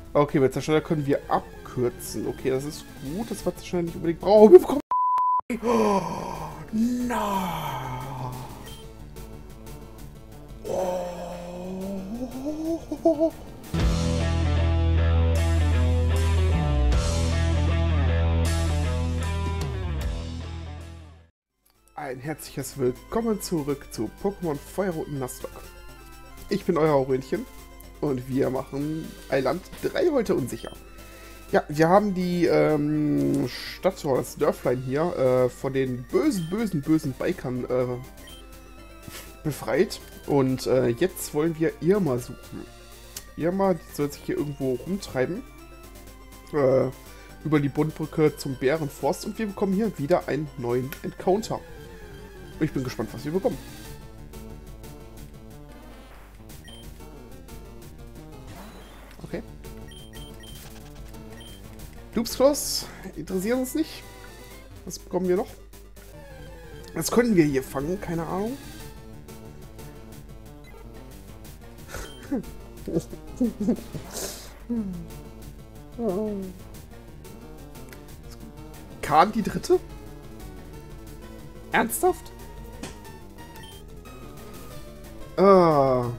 Okay, mit Zerschneider können wir abkürzen. Okay, das ist gut, das wir Zerschneider nicht unbedingt brauchen. Wir bekommen... Oh, na. Oh. Ein herzliches Willkommen zurück zu Pokémon Feuerrot Nuzlocke. Ich bin euer Aurelchen und wir machen Eiland 3 heute unsicher. Ja, wir haben die Stadt oder das Dörflein hier von den bösen Bikern befreit. Und jetzt wollen wir Irma suchen. Irma, die soll sich hier irgendwo rumtreiben. Über die Bundbrücke zum Bärenforst und wir bekommen hier wieder einen neuen Encounter. Ich bin gespannt, was wir bekommen. Okay. Dubskloss interessieren uns nicht. Was bekommen wir noch? Was können wir hier fangen? Keine Ahnung. Kahn die Dritte? Ernsthaft? Ah.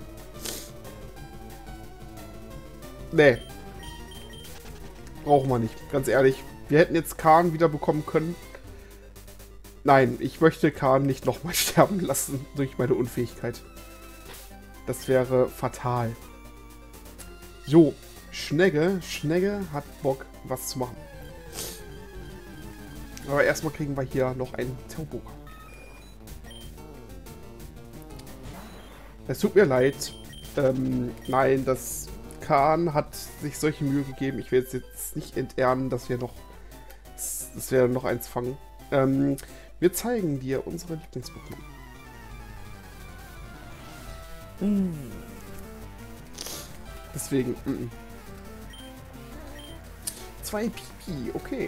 Nee. Brauchen wir nicht, ganz ehrlich. Wir hätten jetzt Kahn wieder bekommen können. Nein, ich möchte Kahn nicht nochmal sterben lassen durch meine Unfähigkeit. Das wäre fatal. So, Schnegge hat Bock, was zu machen. Aber erstmal kriegen wir hier noch einen Tauboga. Es tut mir leid. Nein, das Kahn hat sich solche Mühe gegeben. Ich will jetzt nicht entehren, dass wir noch eins fangen. Wir zeigen dir unsere Lieblings-Pokémon. Deswegen. 2 Pipi, okay.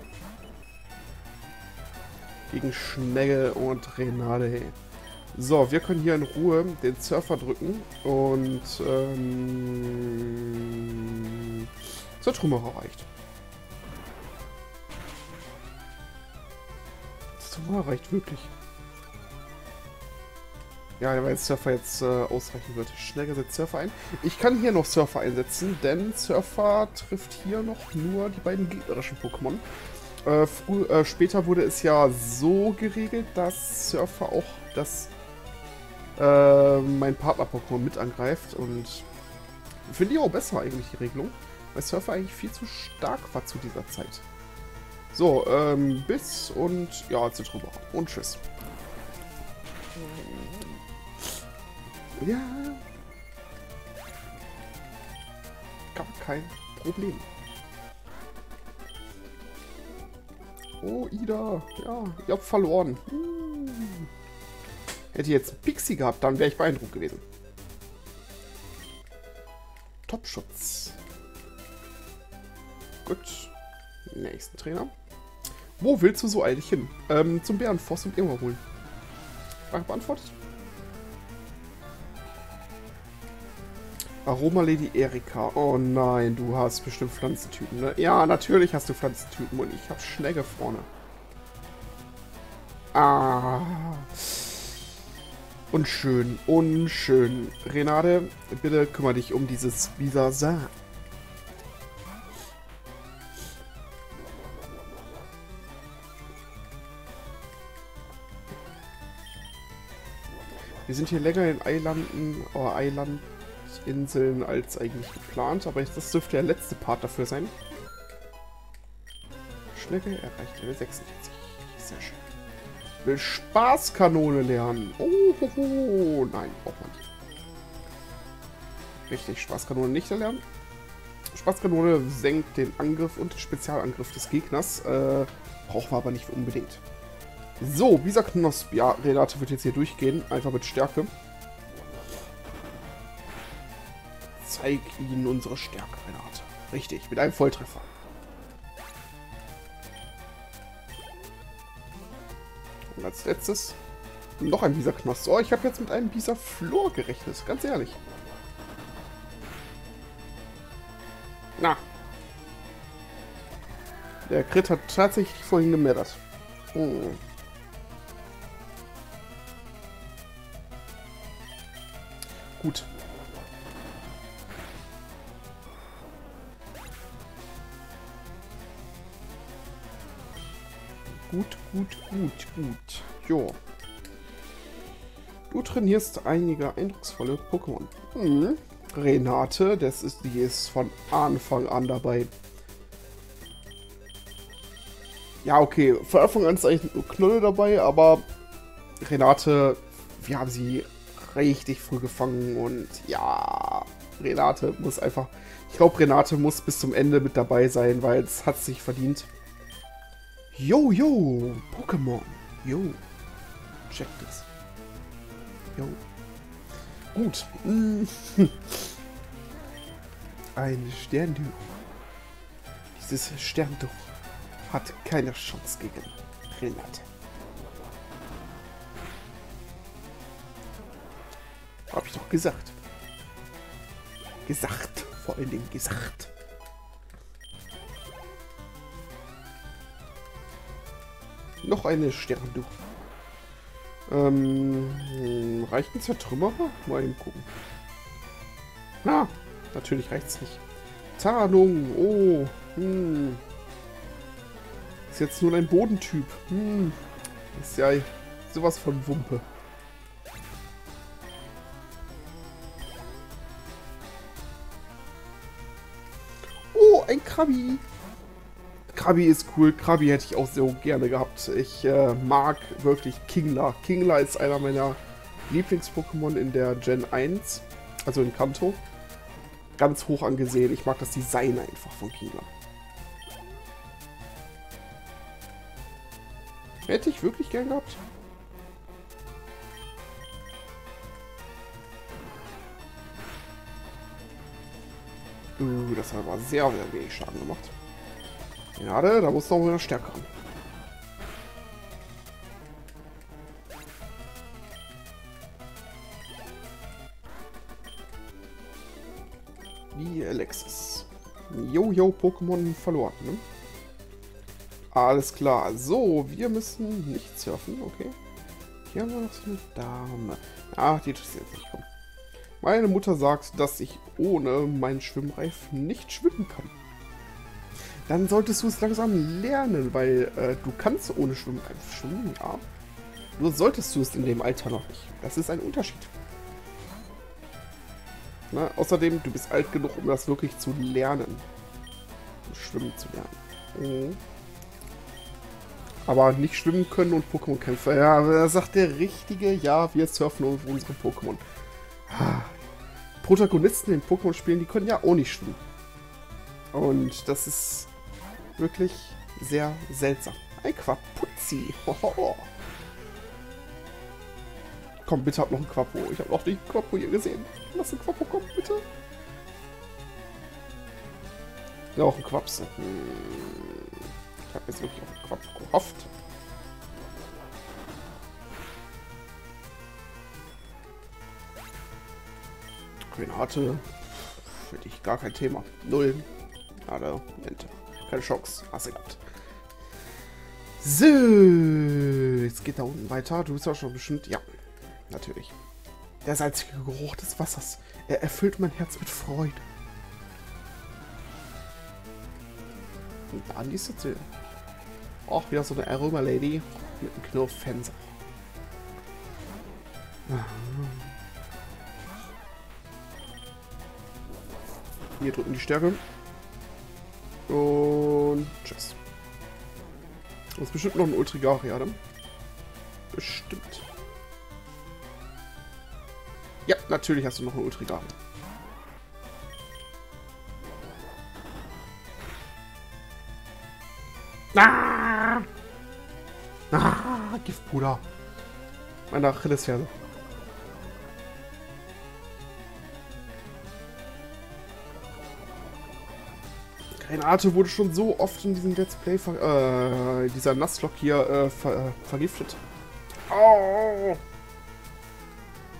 Gegen Schnegge und Renade. So, wir können hier in Ruhe den Surfer drücken und zur Trümmerer reicht. Das Trümmerer reicht wirklich. Ja, weil Surfer jetzt ausreichen wird. Schnegge setzt Surfer ein. Ich kann hier noch Surfer einsetzen, denn Surfer trifft hier noch nur die beiden gegnerischen Pokémon. Später wurde es ja so geregelt, dass Surfer auch mein Partner-Pokémon mit angreift. Und finde ich auch besser eigentlich die Regelung, weil Surfer eigentlich viel zu stark war zu dieser Zeit. So, Biss und ja, Zitrone und tschüss. Ja. Gar kein Problem. Oh, Ida. Ja, ihr habt verloren. Hätte ich jetzt einen Pixie gehabt, dann wäre ich beeindruckt gewesen. Topschutz. Gut. Nächsten Trainer. Wo willst du so eilig hin? Zum Bärenforst und Irma holen. Frage beantwortet. Aroma Lady Erika. Oh nein, du hast bestimmt Pflanzentypen, ne? Ja, natürlich hast du Pflanzentypen und ich habe Schnegge vorne. Ah. Unschön, unschön. Renade, bitte kümmere dich um dieses Bisasar. Wir sind hier länger in Eilandinseln als eigentlich geplant, aber das dürfte der letzte Part dafür sein. Schnegge erreicht Level 46. Sehr schön. Will Spaßkanone lernen. Oh, nein, braucht man nicht. Richtig, Spaßkanone nicht erlernen. Spaßkanone senkt den Angriff und den Spezialangriff des Gegners. Brauchen wir aber nicht unbedingt. So, dieser Knosp. Ja, Renate wird jetzt hier durchgehen. Einfach mit Stärke. Zeig ihnen unsere Stärke, Renate. Richtig, mit einem Volltreffer. Und als letztes noch ein Bisa-Knosp. Oh, ich habe jetzt mit einem Bisa-Flor gerechnet, ganz ehrlich. Na. Der Crit hat tatsächlich vorhin gemettert. Hm. Gut. Gut. Jo. Du trainierst einige eindrucksvolle Pokémon. Hm. Renate, die ist von Anfang an dabei. Ja, okay, von Anfang an ist eigentlich nur Knolle dabei, aber Renate, wir haben sie richtig früh gefangen und ja, Renate muss einfach, ich glaube, Renate muss bis zum Ende mit dabei sein, weil es hat sich verdient. Yo, Pokémon. Yo, check das. Yo. Gut. Ein Sternduch. Dieses Sternduch hat keine Chance gegen Renate. Hab ich doch gesagt. Gesagt. Vor allen Dingen gesagt. Noch eine Sternduch. Reicht ein Zertrümmerer? Mal eben gucken. Na, natürlich reicht's nicht. Tarnung. Oh. Ist jetzt nur ein Bodentyp. Ist ja sowas von Wumpe. Oh, ein Krabi. Krabi ist cool. Krabi hätte ich auch so gerne gehabt. Ich mag wirklich Kingler. Kingler ist einer meiner Lieblings-Pokémon in der Gen 1. Also in Kanto. Ganz hoch angesehen. Ich mag das Design einfach von Kingler. Hätte ich wirklich gern gehabt. Das hat aber sehr, sehr wenig Schaden gemacht. Ja, da muss noch wieder stärker ran. Wie Alexis. Jojo, Pokémon verloren, ne? Alles klar. So, wir müssen nicht surfen, okay. Hier haben wir noch so eine Dame. Ach, die interessiert sich. Komm. Meine Mutter sagt, dass ich ohne meinen Schwimmreif nicht schwimmen kann. Dann solltest du es langsam lernen, weil du kannst ohne Schwimmreif schwimmen, ja. Nur solltest du es in dem Alter noch nicht. Das ist ein Unterschied. Na, außerdem, du bist alt genug, um das wirklich zu lernen. Schwimmen zu lernen. Aber nicht schwimmen können und Pokémon-Kämpfer. Ja, da sagt der Richtige, ja, wir surfen auf unsere Pokémon. Protagonisten in Pokémon-Spielen, die können ja auch nicht schwimmen. Und das ist wirklich sehr seltsam. Ein Quapuzzi. Komm, bitte hab noch einen Quapo. Ich habe noch nicht einen Quapo hier gesehen. Lass ein Quapo kommen, bitte. Ja, auch ein Quapse. Ich habe jetzt wirklich auf einen Quapo gehofft. Renate. Für dich gar kein Thema. Null. Nada. Ente. Keine Chance. Hast du gehabt. So. Jetzt geht da unten weiter. Du bist auch schon bestimmt. Ja. Natürlich. Der salzige Geruch des Wassers. Er erfüllt mein Herz mit Freude. Und da die Sitze. Auch wieder so eine Aroma-Lady mit einem Knurf-Fenster. Hier drücken die Stärke. Und tschüss. Das ist bestimmt noch ein Ultrigaria, ne? Bestimmt. Ja, natürlich hast du noch ein Ultrigaria. Ah! Ah, Giftpuder. Meine Achillesferse. Renate wurde schon so oft in diesem Let's Play, dieser Nuzlocke hier, vergiftet. Oh!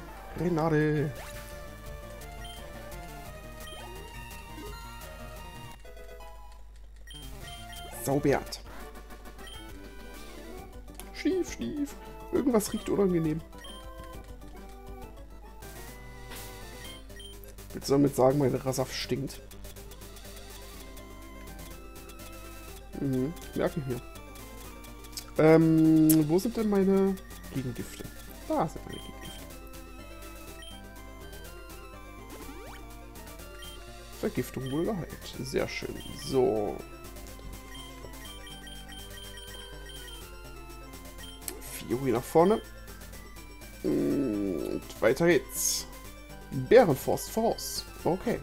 Renate. Zaubert. Schlief, schlief. Irgendwas riecht unangenehm. Willst du damit sagen, mein Rasaf stinkt? Mhm, merke ich mir. Wo sind denn meine Gegengifte? Da sind meine Gegengifte. Vergiftung wohl geheilt. Sehr schön. So. Fiori nach vorne. Und weiter geht's. Bärenforst voraus. Okay.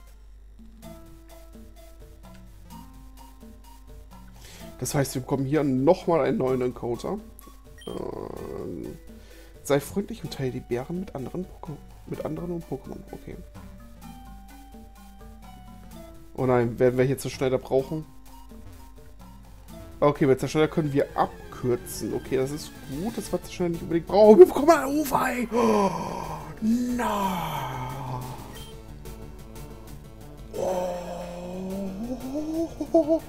Das heißt, wir bekommen hier nochmal einen neuen Encounter. Sei freundlich und teile die Bären mit anderen Pokémon. Okay. Oh nein, werden wir hier Zerschneider brauchen? Okay, bei Zerschneider können wir abkürzen. Okay, das ist gut, das war Zerschneider nicht unbedingt brauchen. Wir bekommen einen Owei! Oh, na! Oh.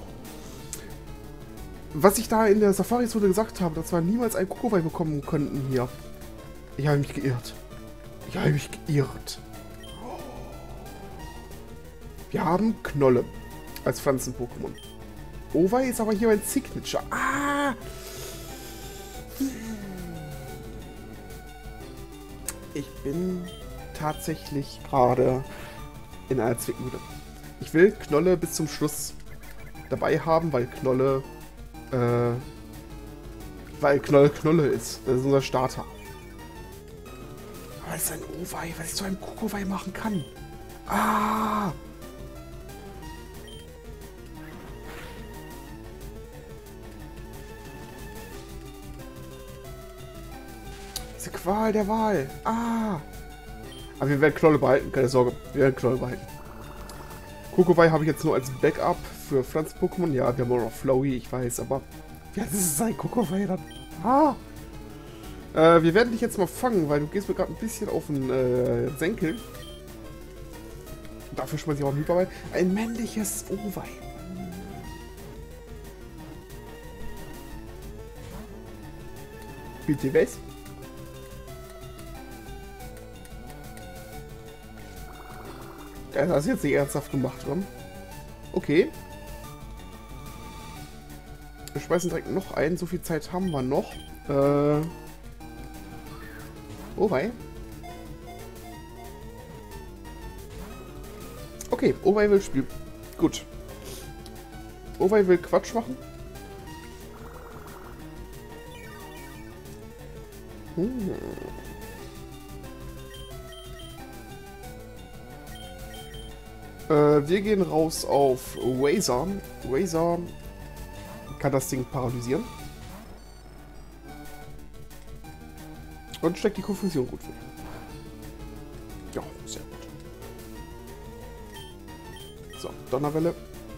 Was ich da in der Safari-Zone gesagt habe, dass wir niemals einen Kokowai bekommen könnten hier. Ich habe mich geirrt. Ich habe mich geirrt. Wir haben Knolle als Pflanzen-Pokémon. Owei ist aber hier mein Signature. Ah! Ich bin tatsächlich gerade in einer Zwickmühle. Ich will Knolle bis zum Schluss dabei haben, weil Knolle Knolle ist. Das ist unser Starter. Aber es ist ein Owei, was ich zu einem Kokowai machen kann. Ah! Diese Qual der Wahl. Ah! Aber wir werden Knolle behalten, keine Sorge. Wir werden Knolle behalten. Kokowai habe ich jetzt nur als Backup für Pflanzen-Pokémon. Ja, wir haben auch noch Flowey, ich weiß, aber... Ja, das ist ein Kokowai dann. Ah! Wir werden dich jetzt mal fangen, weil du gehst mir gerade ein bisschen auf den Senkel. Dafür schmeiße ich auch einen Hyperball. Ein männliches Owei. Bitte was? Das hast du jetzt nicht ernsthaft gemacht, oder? Okay. Wir schmeißen direkt noch ein. So viel Zeit haben wir noch. Owei. Okay, Owei will spielen. Gut. Owei will Quatsch machen. Wir gehen raus auf Razor. Razor kann das Ding paralysieren. Und steckt die Konfusion gut weg. Ja, sehr gut. So, Donnerwelle.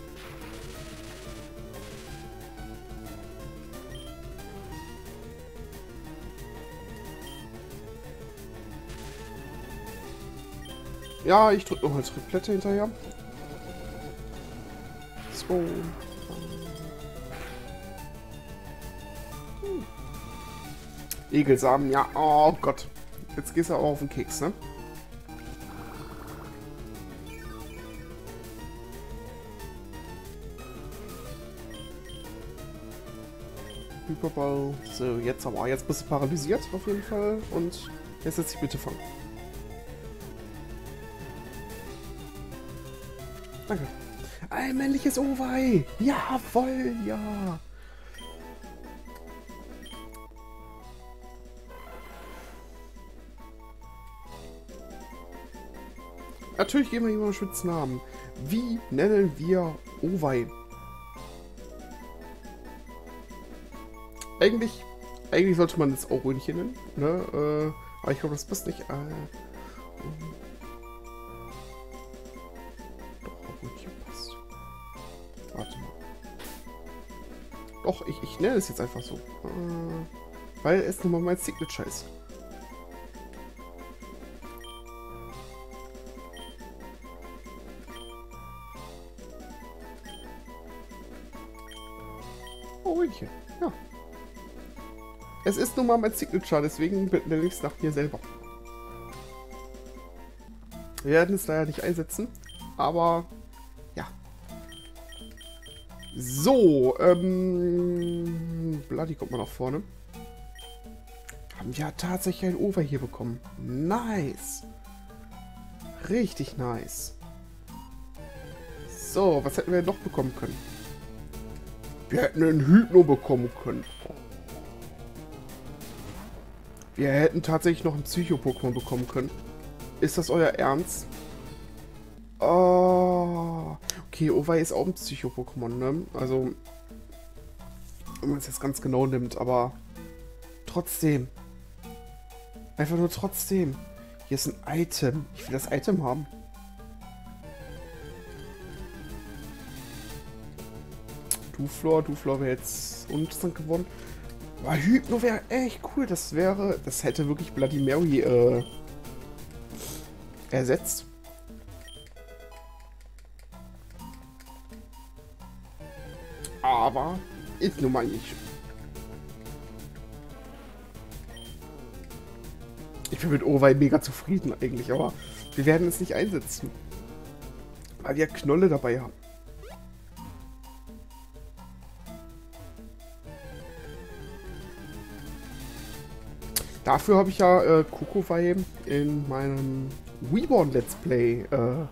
Ja, ich drücke nochmal Triplette hinterher. So. Egelsamen, ja. Oh Gott. Jetzt gehst du aber auf den Keks, ne? Hyperball. So, jetzt aber. Jetzt bist du paralysiert auf jeden Fall. Und jetzt setz dich bitte fangen. Danke. Ein männliches Owei. Jawoll, ja. Natürlich geben wir ihm mal einen Spitznamen. Wie nennen wir Owei? Eigentlich sollte man das Aurönchen nennen, ne? Aber ich glaube, das passt nicht. Doch, Aurönchen passt. Warte mal. Doch, ich nenne es jetzt einfach so. Weil es nun mal mein Signature ist. Aurelie. Ja. Es ist nun mal mein Signature, deswegen nenne ich es nach mir selber. Wir werden es leider nicht einsetzen, aber ja. So, Bloody kommt mal nach vorne. Haben wir tatsächlich ein Over hier bekommen. Nice. Richtig nice. So, was hätten wir noch bekommen können? Wir hätten einen Hypno bekommen können. Wir hätten tatsächlich noch ein Psycho-Pokémon bekommen können. Ist das euer Ernst? Oh. Okay, Over ist auch ein Psycho-Pokémon, ne? Also, wenn man es jetzt ganz genau nimmt, aber trotzdem. Einfach nur trotzdem. Hier ist ein Item. Ich will das Item haben. Duflor wäre jetzt uninteressant geworden. Aber Hypno wäre echt cool. Das hätte wirklich Bloody Mary ersetzt. Aber ist nun mal nicht. Ich bin mit Owei mega zufrieden eigentlich, aber wir werden es nicht einsetzen. Weil wir Knolle dabei haben. Dafür habe ich ja Kokowai in meinem Reborn Let's Play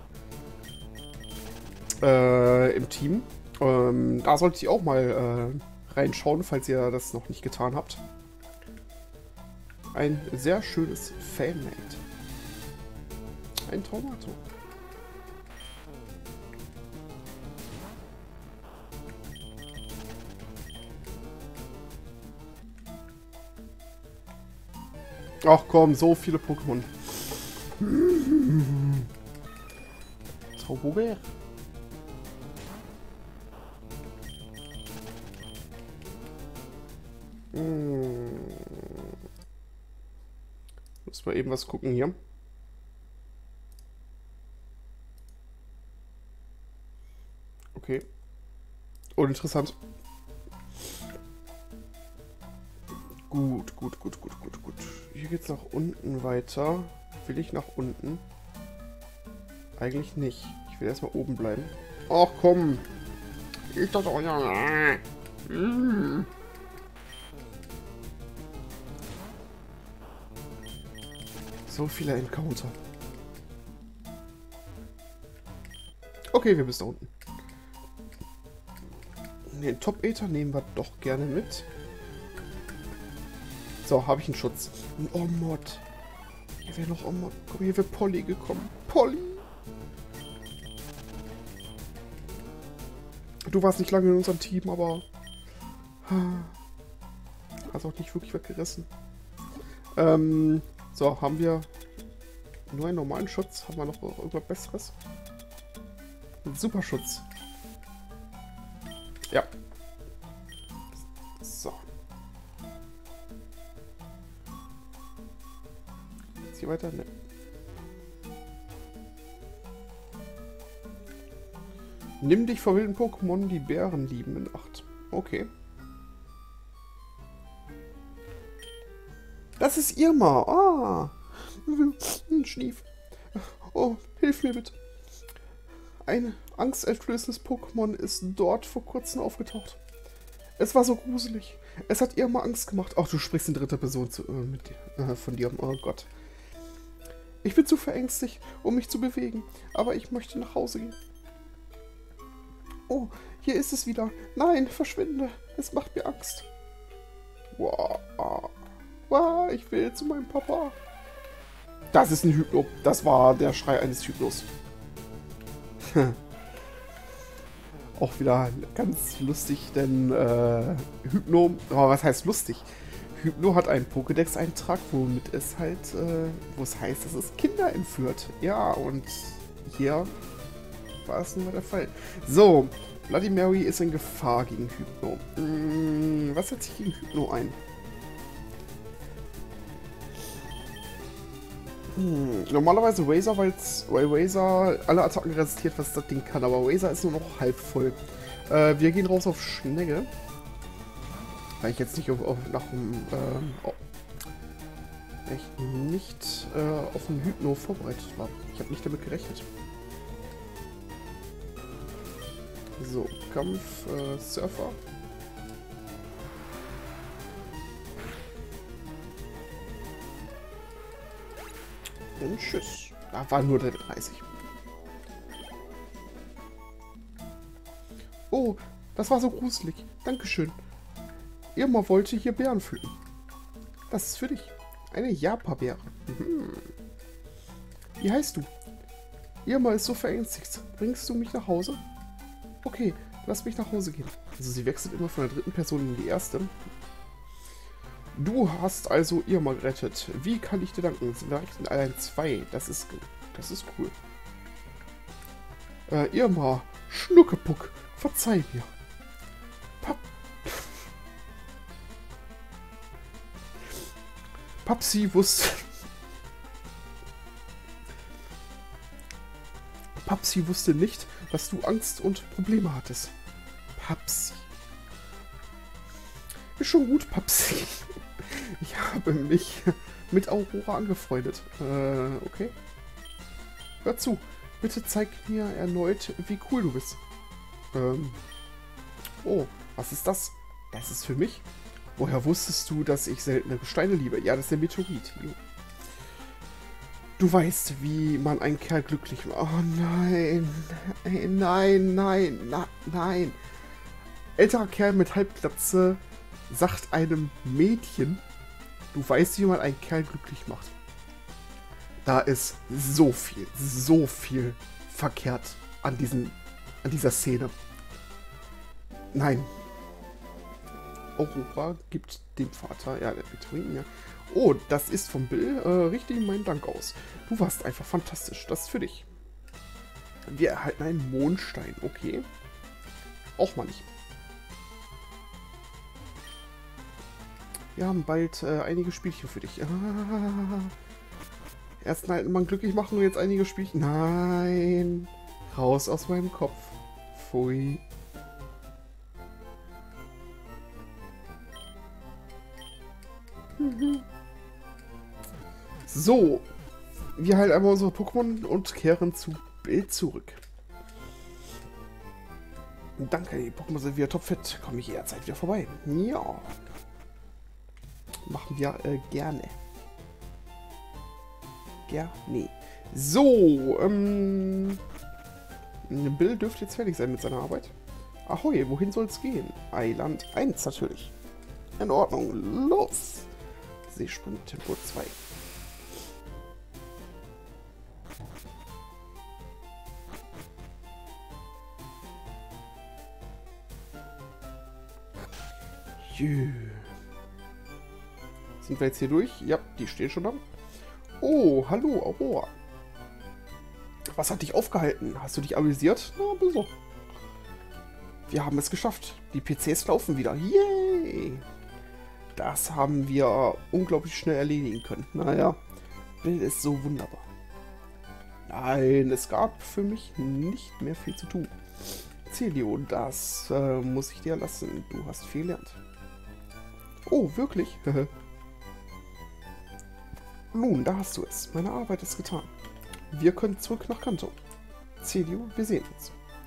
im Team. Da solltet ihr auch mal reinschauen, falls ihr das noch nicht getan habt. Ein sehr schönes Fanmade. Ein Tomato. Ach komm, so viele Pokémon. Zauberer. Muss mal eben was gucken hier. Okay. Uninteressant. Gut. Hier geht's nach unten weiter. Will ich nach unten? Eigentlich nicht. Ich will erstmal oben bleiben. Ach komm. Ist das euer... So viele Encounter. Okay, wir müssen da unten. Den Top-Ether nehmen wir doch gerne mit. So, habe ich einen Schutz. Ein Omod. Hier wäre noch Omod. Guck mal, hier wäre Polly gekommen. Polly! Du warst nicht lange in unserem Team, aber... Hast auch nicht wirklich weggerissen. So, haben wir nur einen normalen Schutz? Haben wir noch irgendwas Besseres? Ein Superschutz. Ja. So. Jetzt hier weiter? Ne. Nimm dich vor wilden Pokémon, die Bären lieben, in Acht. Okay. Das ist Irma. Ah. Schnief. Oh, hilf mir bitte. Ein angsteinflößendes Pokémon ist dort vor kurzem aufgetaucht. Es war so gruselig. Es hat Irma Angst gemacht. Ach, du sprichst in dritter Person von dir. Oh Gott. Ich bin zu verängstigt, um mich zu bewegen. Aber ich möchte nach Hause gehen. Oh, hier ist es wieder. Nein, verschwinde. Es macht mir Angst. Wow. Wow, ich will zu meinem Papa. Das ist ein Hypno. Das war der Schrei eines Hypnos. Auch wieder ganz lustig, denn Hypno, oh, was heißt lustig? Hypno hat einen Pokédex-Eintrag, womit es halt, wo es heißt, dass es Kinder entführt. Ja, und hier war es nun mal der Fall. So, Bloody Mary ist in Gefahr gegen Hypno. Was setzt sich gegen Hypno ein? Normalerweise Razor, weil Razor alle Attacken resistiert, was das Ding kann. Aber Razor ist nur noch halb voll. Wir gehen raus auf Schnecke. Weil ich jetzt nicht nach dem echt nicht auf den Hypno vorbereitet war. Ich habe nicht damit gerechnet. So, Kampf, Surfer. Und tschüss. Da war nur der 30. Oh, das war so gruselig. Dankeschön. Irma wollte hier Beeren pflücken. Das ist für dich. Eine Japa-Beere. Mhm. Wie heißt du? Irma ist so verängstigt. Bringst du mich nach Hause? Okay, lass mich nach Hause gehen. Also sie wechselt immer von der dritten Person in die erste. Du hast also Irma gerettet. Wie kann ich dir danken? Es reichen allein 2. Das ist cool. Irma, Schnuckepuck, verzeih mir. Papsi wusste... Papsi wusste nicht, dass du Angst und Probleme hattest. Papsi. Ist schon gut, Papsi. Ich habe mich mit Aurora angefreundet. Okay. Hör zu. Bitte zeig mir erneut, wie cool du bist. Oh, was ist das? Das ist für mich? Woher wusstest du, dass ich seltene Gesteine liebe? Ja, das ist der Meteorit. Du weißt, wie man einen Kerl glücklich macht. Oh nein. Nein, nein, nein. Älterer Kerl mit Halbglatze sagt einem Mädchen, du weißt, wie man einen Kerl glücklich macht. Da ist so viel verkehrt an dieser Szene. Nein. Aurora gibt dem Vater, ja, der Meteoriten, ja. Oh, das ist von Bill. Richte ihm meinen Dank aus. Du warst einfach fantastisch. Das ist für dich. Wir erhalten einen Mondstein. Okay. Auch mal nicht. Wir haben bald einige Spielchen für dich. Erst einen alten Mann glücklich machen und jetzt einige Spielchen. Nein. Raus aus meinem Kopf. Pfui. So, wir heilen einmal unsere Pokémon und kehren zu Bill zurück. Danke, die Pokémon sind wieder topfit. Komme ich jederzeit wieder vorbei. Ja. Machen wir gerne. Gerne. So, Bill dürfte jetzt fertig sein mit seiner Arbeit. Ahoi, wohin soll es gehen? Eiland 1 natürlich. In Ordnung, los! Seesprung Tempo 2. Sind wir jetzt hier durch? Ja, die stehen schon da. Oh, hallo, Aurora. Was hat dich aufgehalten? Hast du dich amüsiert? Na, so. Wir haben es geschafft. Die PCs laufen wieder. Yay! Das haben wir unglaublich schnell erledigen können. Naja, Bill ist so wunderbar. Nein, es gab für mich nicht mehr viel zu tun. Celio, das muss ich dir lassen. Du hast viel gelernt. Oh, wirklich? Nun, da hast du es. Meine Arbeit ist getan. Wir können zurück nach Kanto. Celio, wir sehen uns.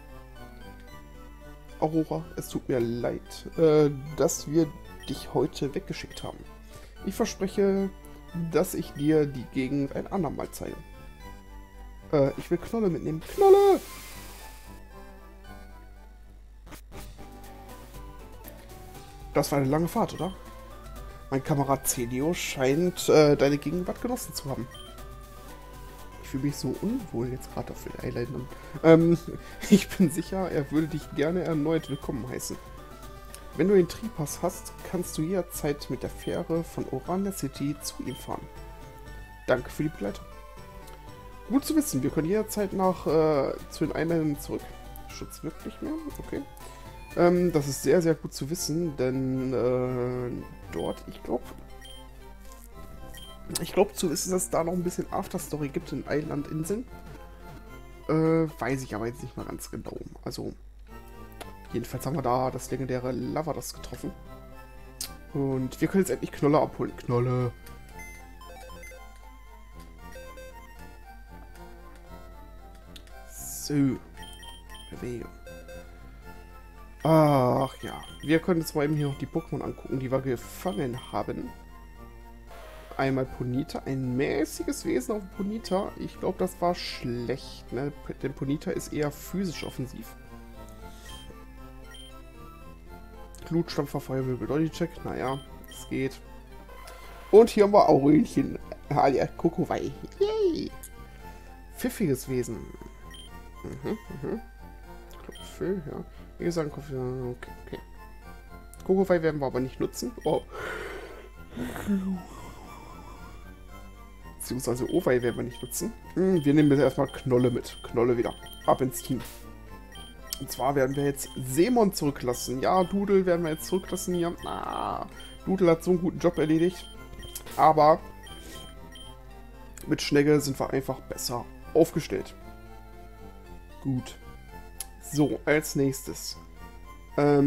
Aurora, es tut mir leid, dass wir dich heute weggeschickt haben. Ich verspreche, dass ich dir die Gegend ein andermal zeige. Ich will Knolle mitnehmen. Knolle! Das war eine lange Fahrt, oder? Mein Kamerad Celio scheint deine Gegenwart genossen zu haben. Ich fühle mich so unwohl jetzt gerade auf den Eiländern. Ich bin sicher, er würde dich gerne erneut willkommen heißen. Wenn du den Tripass hast, kannst du jederzeit mit der Fähre von Orania City zu ihm fahren. Danke für die Begleitung. Gut zu wissen, wir können jederzeit zu den Einländern zurück. Schutz wirkt nicht mehr, okay. Das ist sehr, sehr gut zu wissen, denn dort, ich glaube zu wissen, dass es da noch ein bisschen Afterstory gibt in Eilandinseln. Weiß ich aber jetzt nicht mal ganz genau. Also, jedenfalls haben wir da das legendäre Lavados getroffen. Und wir können jetzt endlich Knolle abholen. Knolle. So. Bewegung. Ach ja. Wir können jetzt mal eben hier noch die Pokémon angucken, die wir gefangen haben. Einmal Ponyta. Ein mäßiges Wesen auf Ponyta. Ich glaube, das war schlecht, ne? Denn Ponyta ist eher physisch offensiv. Glutstampfer, Feuerwirbel, Dolly-Check. Naja, es geht. Und hier haben wir Aurelchen. Ah, ja, Kokowai. Yay! Pfiffiges Wesen. Klopfel, ja. Wie gesagt, okay. Kokowai werden wir aber nicht nutzen. Oh. Beziehungsweise Owei werden wir nicht nutzen. Wir nehmen jetzt erstmal Knolle mit. Knolle wieder. Ab ins Team. Und zwar werden wir jetzt Seemon zurücklassen. Ja, Doodle werden wir jetzt zurücklassen hier. Ah, Doodle hat so einen guten Job erledigt. Aber mit Schnegge sind wir einfach besser aufgestellt. Gut. So, als nächstes. Als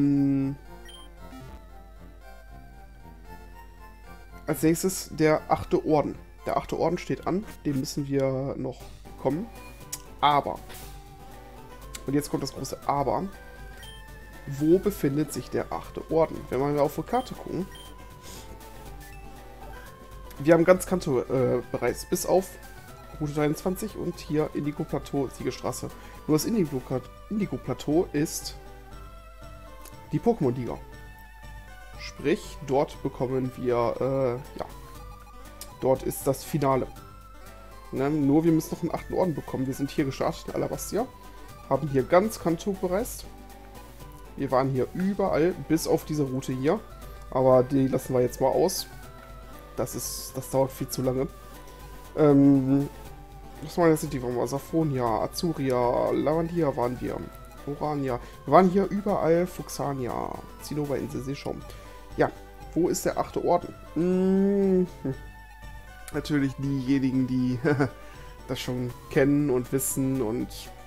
nächstes der 8. Orden. Der 8. Orden steht an. Den müssen wir noch bekommen. Aber. Und jetzt kommt das große Aber. Wo befindet sich der 8. Orden? Wenn wir mal auf die Karte gucken. Wir haben ganz Kanto bereits. Bis auf Route 23 und hier Indigo Plateau, Siegestraße. Nur das Indigo Plateau ist die Pokémon-Liga. Sprich, dort bekommen wir, ja, dort ist das Finale. Ne? Nur wir müssen noch einen 8. Orden bekommen. Wir sind hier gestartet in Alabastia. Haben hier ganz Kanto bereist. Wir waren hier überall, bis auf diese Route hier. Aber die lassen wir jetzt mal aus. Das dauert viel zu lange. Was waren das? Die waren wir? Safonia, Azuria, Lavandia waren wir. Orania. Wir waren hier überall. Fuxania, Zinnoberinsel, Seeschaum. Ja, wo ist der 8. Orden? Natürlich diejenigen, die das schon kennen und wissen und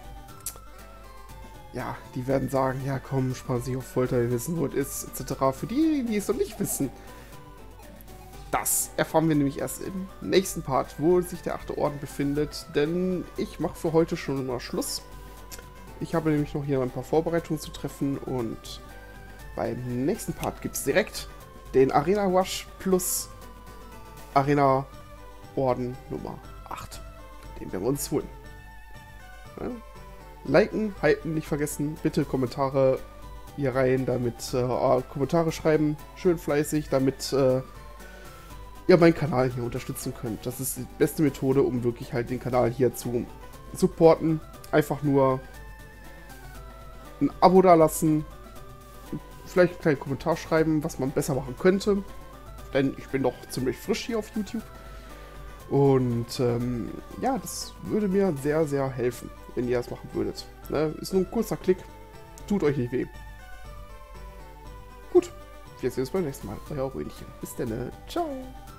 ja, die werden sagen, ja komm, sparen sich auf Folter, wir wissen, wo es ist, etc. Für die, die es noch nicht wissen, das erfahren wir nämlich erst im nächsten Part, wo sich der 8. Orden befindet, denn ich mache für heute schon mal Schluss. Ich habe nämlich noch hier ein paar Vorbereitungen zu treffen und beim nächsten Part gibt es direkt den Arena Rush plus Arena Orden Nummer 8. Den werden wir uns holen. Ja? Liken, hypen nicht vergessen. Bitte Kommentare hier rein, damit Kommentare schreiben. Schön fleißig, damit ihr meinen Kanal hier unterstützen könnt. Das ist die beste Methode, um wirklich halt den Kanal hier zu supporten. Einfach nur ein Abo da lassen. Vielleicht einen kleinen Kommentar schreiben, was man besser machen könnte. Denn ich bin doch ziemlich frisch hier auf YouTube. Und ja, das würde mir sehr, sehr helfen, wenn ihr das machen würdet. Ne? Ist nur ein kurzer Klick. Tut euch nicht weh. Gut. Wir sehen uns beim nächsten Mal. Euer Röhnchen. Bis dann. Ciao.